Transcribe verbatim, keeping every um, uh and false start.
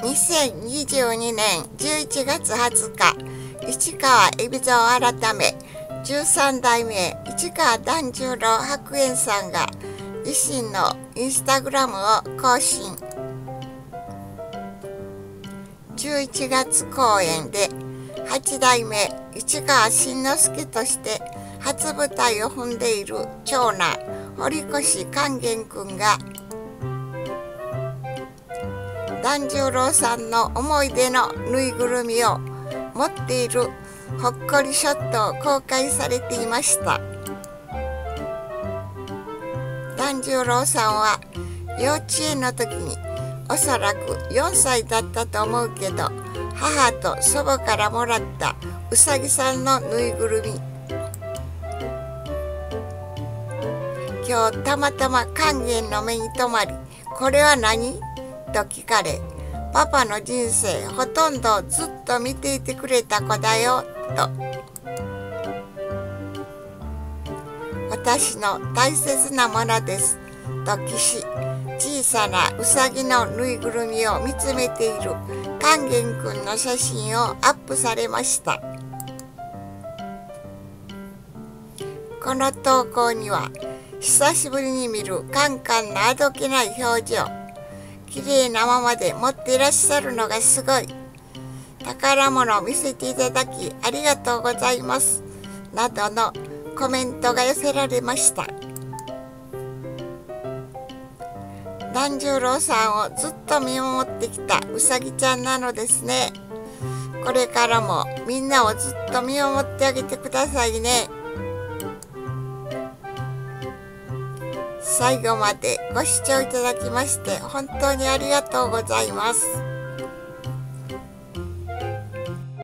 にせんにじゅうにねんじゅういちがつはつか、市川海老蔵改めじゅうさんだいめ市川團十郎白猿さんが維新のインスタグラムを更新。じゅういちがつ公演ではちだいめ市川新之助として初舞台を踏んでいる長男堀越勸玄君が團十郎さんの思い出のぬいぐるみを持っているほっこりショットを公開されていました。團十郎さんは幼稚園の時におそらくよんさいだったと思うけど、母と祖母からもらったうさぎさんのぬいぐるみ。今日たまたま勸玄の目に留まり、これは何と聞かれ、パパの人生ほとんどずっと見ていてくれた子だよと。私の大切なものですと記し、小さなうさぎのぬいぐるみを見つめている勸玄くんの写真をアップされました。この投稿には、久しぶりに見るカンカンのあどけない表情、綺麗なままで持っていらっしゃるのがすごい、宝物を見せていただきありがとうございますなどのコメントが寄せられました。團十郎さんをずっと見守ってきたうさぎちゃんなのですね。これからもみんなをずっと見守ってあげてくださいね。最後までご視聴いただきまして本当にありがとうございます。